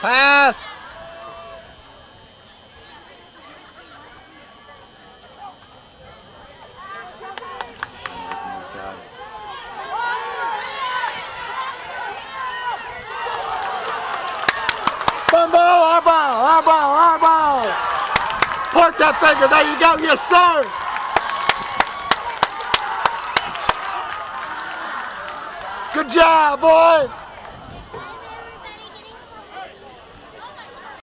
Pass. Ball, our ball. Point that finger, there you go, yes sir. Good job, boy.